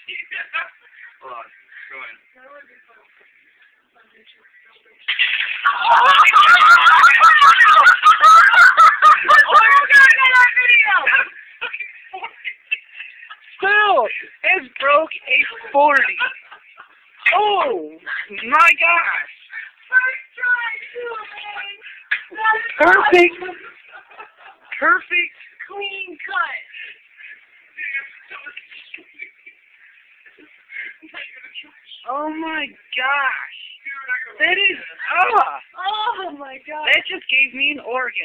Hold on. Go in. Phil, it broke a 40. Oh my gosh! Perfect. Perfect. Clean cut. Oh my gosh! That is Oh my god. That just gave me an organ.